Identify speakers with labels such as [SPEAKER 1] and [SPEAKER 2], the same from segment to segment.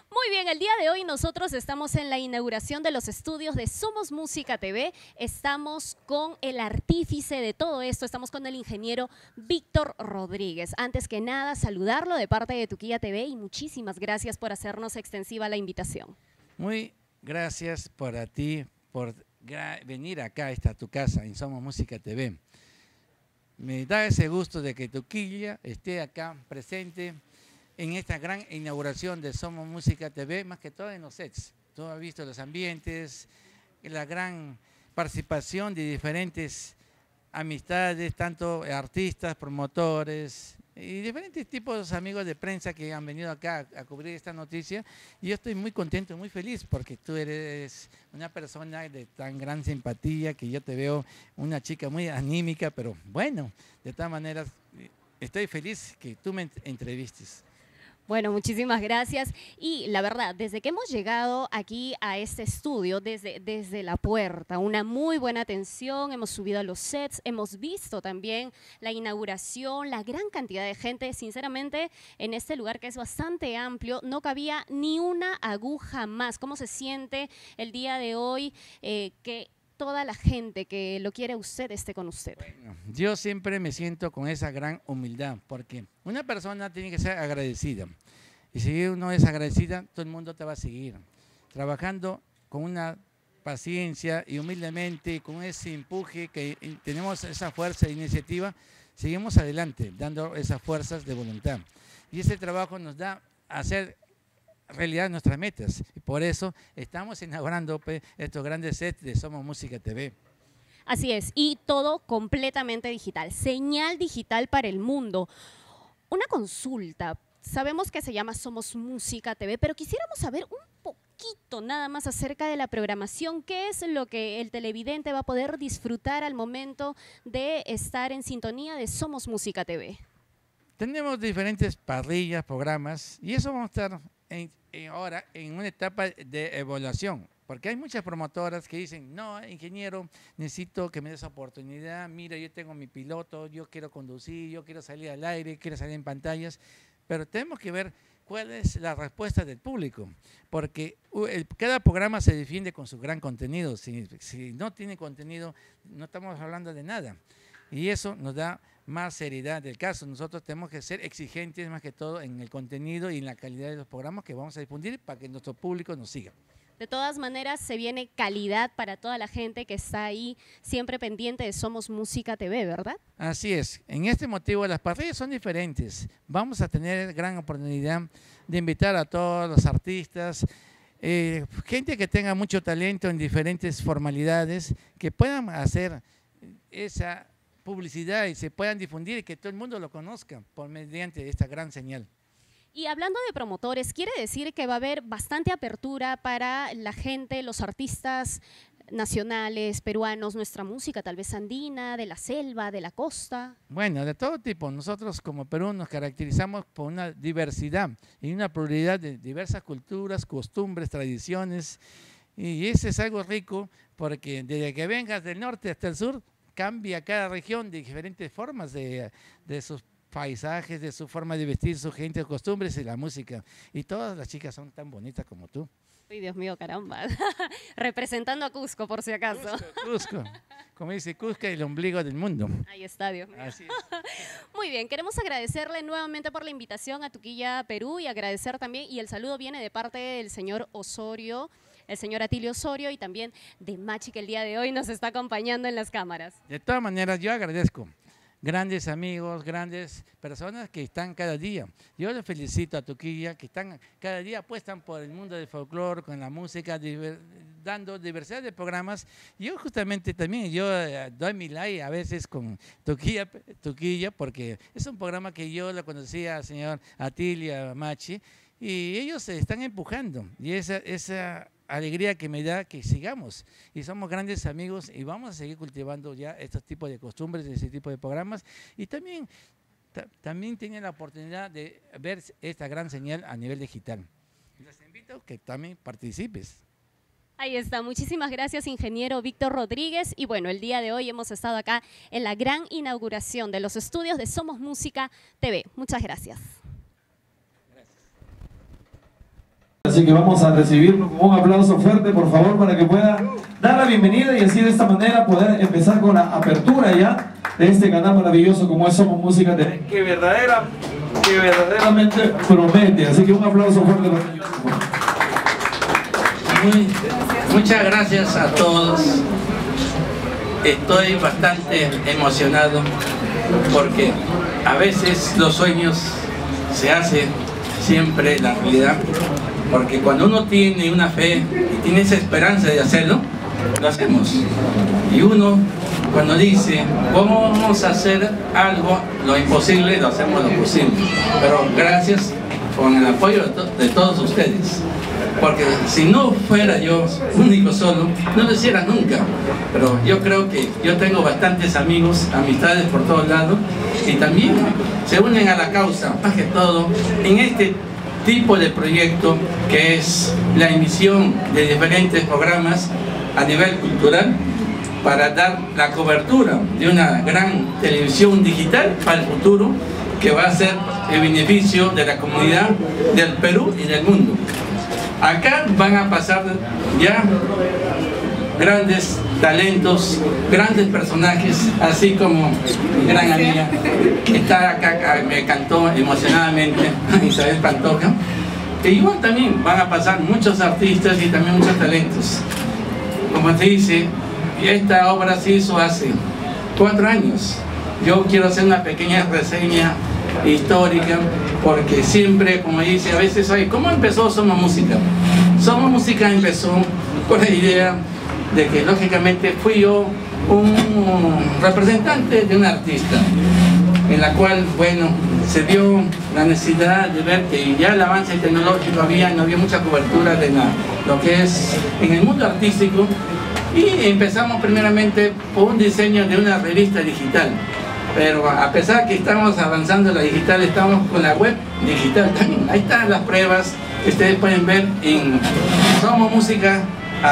[SPEAKER 1] Muy bien, el día de hoy nosotros estamos en la inauguración de los estudios de Somos Música TV. Estamos con el artífice de todo esto, estamos con el ingeniero Víctor Rodríguez. Antes que nada, saludarlo de parte de Tuquilla TV y muchísimas gracias por hacernos extensiva la invitación.
[SPEAKER 2] Muy gracias por a ti, por venir acá, esta tu casa, en Somos Música TV. Me da ese gusto de que Tuquilla esté acá presente en esta gran inauguración de Somos Música TV, más que todo en los sets. Tú has visto los ambientes, la gran participación de diferentes amistades, tanto artistas, promotores y diferentes tipos de amigos de prensa que han venido acá a cubrir esta noticia. Y yo estoy muy contento, muy feliz, porque tú eres una persona de tan gran simpatía, que yo te veo una chica muy anímica, pero bueno, de todas maneras, estoy feliz que tú me entrevistes.
[SPEAKER 1] Bueno, muchísimas gracias. Y la verdad, desde que hemos llegado aquí a este estudio, desde la puerta, una muy buena atención, hemos subido a los sets, hemos visto también la inauguración, la gran cantidad de gente. Sinceramente, en este lugar que es bastante amplio, no cabía ni una aguja más. ¿Cómo se siente el día de hoy que toda la gente que lo quiere a usted esté con usted?
[SPEAKER 2] Bueno, yo siempre me siento con esa gran humildad, porque una persona tiene que ser agradecida. Y si uno es agradecida, todo el mundo te va a seguir. Trabajando con una paciencia y humildemente, con ese empuje que tenemos esa fuerza e iniciativa, seguimos adelante, dando esas fuerzas de voluntad. Y ese trabajo nos da a hacer realidad nuestras metas, y por eso estamos inaugurando estos grandes sets de Somos Música TV.
[SPEAKER 1] Así es, y todo completamente digital, señal digital para el mundo. Una consulta, sabemos que se llama Somos Música TV, pero quisiéramos saber un poquito nada más acerca de la programación. ¿Qué es lo que el televidente va a poder disfrutar al momento de estar en sintonía de Somos Música TV?
[SPEAKER 2] Tenemos diferentes parrillas, programas, y eso vamos a estar ahora en una etapa de evaluación, porque hay muchas promotoras que dicen, no, ingeniero, necesito que me des oportunidad, mira, yo tengo mi piloto, yo quiero conducir, yo quiero salir al aire, quiero salir en pantallas, pero tenemos que ver cuál es la respuesta del público, porque cada programa se defiende con su gran contenido. Si no tiene contenido, no estamos hablando de nada, y eso nos da más seriedad del caso. Nosotros tenemos que ser exigentes más que todo en el contenido y en la calidad de los programas que vamos a difundir para que nuestro público nos siga.
[SPEAKER 1] De todas maneras, se viene calidad para toda la gente que está ahí siempre pendiente de Somos Música TV, ¿verdad?
[SPEAKER 2] Así es. En este motivo las parrillas son diferentes. Vamos a tener gran oportunidad de invitar a todos los artistas, gente que tenga mucho talento en diferentes formalidades, que puedan hacer esa publicidad y se puedan difundir y que todo el mundo lo conozca por mediante esta gran señal.
[SPEAKER 1] Y hablando de promotores, ¿quiere decir que va a haber bastante apertura para la gente, los artistas nacionales, peruanos, nuestra música tal vez andina, de la selva, de la costa?
[SPEAKER 2] Bueno, de todo tipo. Nosotros como Perú nos caracterizamos por una diversidad y una pluralidad de diversas culturas, costumbres, tradiciones, y eso es algo rico porque desde que vengas del norte hasta el sur, cambia cada región de diferentes formas de sus paisajes, de su forma de vestir, su gente, costumbres y la música. Y todas las chicas son tan bonitas como tú.
[SPEAKER 1] Uy, Dios mío, caramba. Representando a Cusco, por si acaso.
[SPEAKER 2] Cusco. Como dice Cusco, el ombligo del mundo.
[SPEAKER 1] Ahí está, Dios mío.
[SPEAKER 2] Así es.
[SPEAKER 1] Muy bien, queremos agradecerle nuevamente por la invitación a Tuquilla, Perú, y agradecer también, y el saludo viene de parte del señor Osorio, el señor Atilio Osorio, y también de Machi, que el día de hoy nos está acompañando en las cámaras.
[SPEAKER 2] De todas maneras, yo agradezco. Grandes amigos, grandes personas que están cada día. Yo les felicito a Tuquilla, que están cada día apuestan por el mundo del folclore, con la música, dando diversidad de programas. Yo justamente también, doy mi like a veces con Tuquilla, porque es un programa que yo lo conocía al señor Atilio, Machi, y ellos se están empujando. Y esa alegría que me da que sigamos y somos grandes amigos y vamos a seguir cultivando ya estos tipos de costumbres, ese tipo de programas, y también tienen la oportunidad de ver esta gran señal a nivel digital. Les invito a que también participes.
[SPEAKER 1] Ahí está, muchísimas gracias, ingeniero Víctor Rodríguez. Y bueno, el día de hoy hemos estado acá en la gran inauguración de los estudios de Somos Música TV. Muchas gracias.
[SPEAKER 2] Gracias.
[SPEAKER 3] Así que vamos a recibirlo con un aplauso fuerte, por favor, para que pueda dar la bienvenida y así de esta manera poder empezar con la apertura ya de este canal maravilloso como es Somos Música TV, que verdaderamente promete. Así que un aplauso fuerte para ellos.
[SPEAKER 2] Muchas gracias a todos. Estoy bastante emocionado porque a veces los sueños se hacen siempre la realidad, porque cuando uno tiene una fe y tiene esa esperanza de hacerlo, lo hacemos. Y uno cuando dice ¿cómo vamos a hacer algo? Lo imposible, lo hacemos lo posible. Pero gracias con el apoyo de todos ustedes, porque si no fuera yo único solo, no lo hiciera nunca. Pero yo creo que yo tengo bastantes amigos, amistades por todos lados, y también se unen a la causa, más que todo, en este tipo de proyecto que es la emisión de diferentes programas a nivel cultural para dar la cobertura de una gran televisión digital para el futuro, que va a ser el beneficio de la comunidad del Perú y del mundo. Acá van a pasar ya grandes talentos, grandes personajes, así como mi gran amiga que está acá, me cantó emocionadamente, Isabel Pantoja. Que igual también van a pasar muchos artistas y también muchos talentos. Como te dice, esta obra se hizo hace 4 años. Yo quiero hacer una pequeña reseña histórica, porque siempre, como dice, a veces, oye, ¿cómo empezó Somos Música? Somos Música empezó con la idea de que lógicamente fui yo un representante de un artista, en la cual, bueno, se dio la necesidad de ver que ya el avance tecnológico no había mucha cobertura de lo que es en el mundo artístico, y empezamos primeramente por un diseño de una revista digital. Pero a pesar que estamos avanzando en la digital, estamos con la web digital también. Ahí están las pruebas que ustedes pueden ver en Somos Música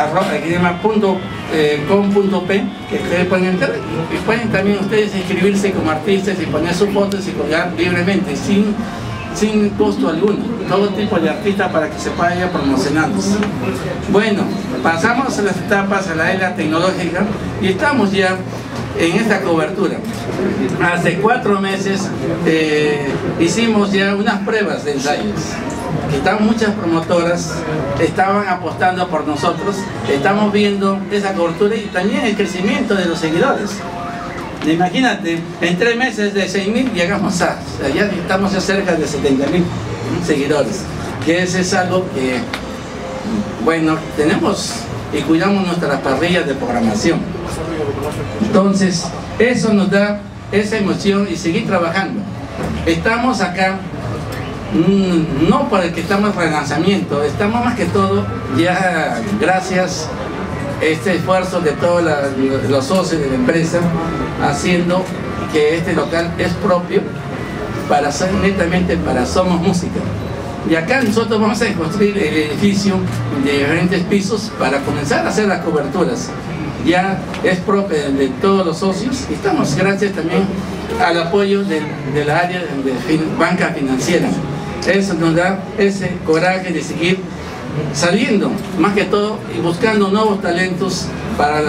[SPEAKER 2] .com.p, que ustedes pueden entrar y pueden también ustedes inscribirse como artistas y poner sus fotos y colgar libremente, sin costo alguno, todo tipo de artistas para que se vaya promocionándose. Bueno, pasamos a las etapas, a la era tecnológica, y estamos ya en esta cobertura. Hace 4 meses hicimos ya unas pruebas de ensayos. Muchas promotoras estaban apostando por nosotros, estamos viendo esa cobertura y también el crecimiento de los seguidores. Imagínate, en 3 meses de 6.000 llegamos ya estamos ya cerca de 70.000 seguidores, que es algo que, bueno, tenemos y cuidamos nuestras parrillas de programación. Entonces, eso nos da esa emoción y seguir trabajando. Estamos acá no para el que estamos en relanzamiento, estamos más que todo ya gracias a este esfuerzo de todos los socios de la empresa, haciendo que este local es propio para ser netamente para Somos Música. Y acá nosotros vamos a construir el edificio de diferentes pisos para comenzar a hacer las coberturas. Ya es propio de todos los socios, y estamos gracias también al apoyo de la área de banca financiera. Eso nos da ese coraje de seguir saliendo, más que todo, y buscando nuevos talentos para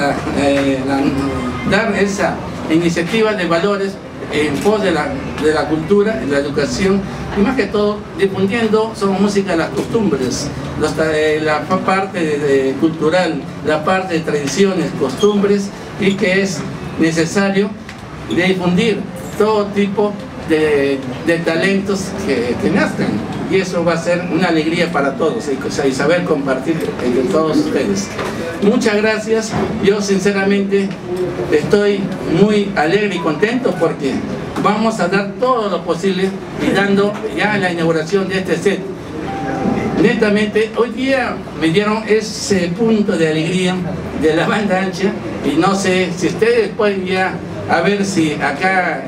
[SPEAKER 2] dar esa iniciativa de valores en pos de la cultura, de la educación, y más que todo difundiendo Somos Música, las costumbres, la parte cultural, la parte de tradiciones, costumbres, y que es necesario de difundir todo tipo de talentos que nazcan, y eso va a ser una alegría para todos y saber compartir entre todos ustedes. Muchas gracias. Yo sinceramente estoy muy alegre y contento porque vamos a dar todo lo posible y dando ya la inauguración de este set. Netamente hoy día me dieron ese punto de alegría de la banda ancha, y no sé si ustedes pueden ya a ver si acá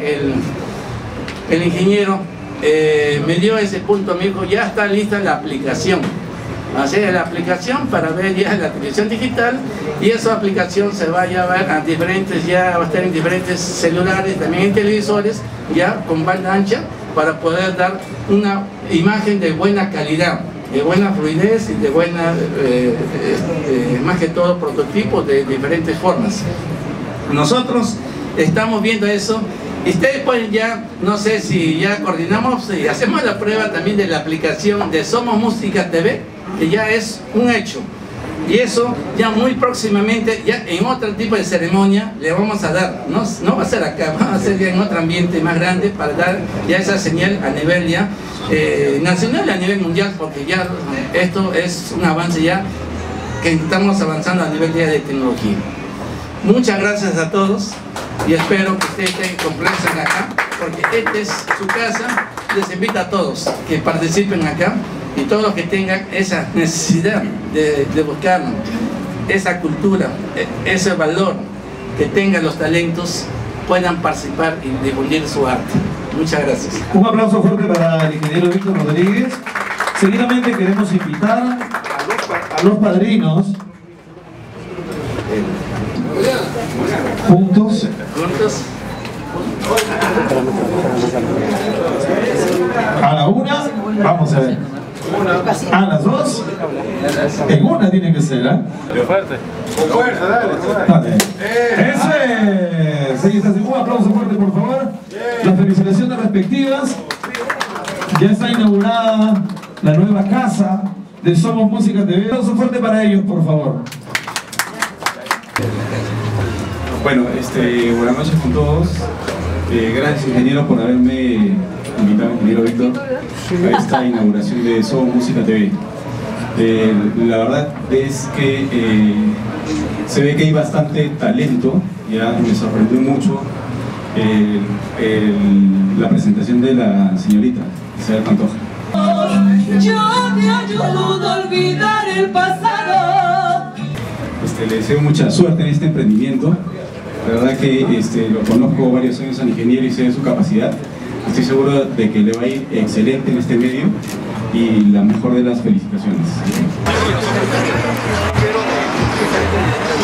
[SPEAKER 2] el ingeniero me dio ese punto, me dijo ya está lista la aplicación. Hacer la aplicación para ver ya la televisión digital, y esa aplicación se va a llevar a diferentes, ya va a estar en diferentes celulares, también en televisores, ya con banda ancha, para poder dar una imagen de buena calidad. buena fluidez y de buena, más que todo, prototipos de diferentes formas. Nosotros estamos viendo eso. Y ustedes pueden ya, no sé si ya coordinamos y hacemos la prueba también de la aplicación de Somos Música TV, que ya es un hecho. Y eso ya muy próximamente, ya en otro tipo de ceremonia, le vamos a dar, no va a ser acá, va a ser ya en otro ambiente más grande para dar ya esa señal a nivel ya nacional y a nivel mundial, porque ya esto es un avance ya que estamos avanzando a nivel ya de tecnología. Muchas gracias a todos y espero que ustedes estén complacen acá, porque esta es su casa. Les invito a todos que participen acá y todos los que tengan esa necesidad de buscar esa cultura, ese valor que tengan los talentos, puedan participar y difundir su arte. Muchas gracias.
[SPEAKER 3] Un aplauso fuerte para el ingeniero Víctor Rodríguez. Seguidamente queremos invitar a los padrinos. Juntos. A la una, vamos a ver. A las dos, en una tiene que ser, ¿eh?
[SPEAKER 4] Fuerte.
[SPEAKER 3] Con fuerza, dale. Eso es. Ahí está. Un aplauso fuerte, por favor. Las felicitaciones respectivas. Ya está inaugurada la nueva casa de Somos Música TV. Un aplauso fuerte para ellos, por favor.
[SPEAKER 4] Bueno, buenas noches con todos. Gracias, ingeniero, por haberme invitado, ingeniero Víctor, a esta inauguración de Somos Música TV. La verdad es que se ve que hay bastante talento. Ya me sorprendió mucho la presentación de la señorita Isabel Pantoja.
[SPEAKER 5] Yo te ayudo a olvidar el pasado.
[SPEAKER 4] Le deseo mucha suerte en este emprendimiento. La verdad que lo conozco varios años al ingeniero y sé de su capacidad. Estoy seguro de que le va a ir excelente en este medio y la mejor de las felicitaciones.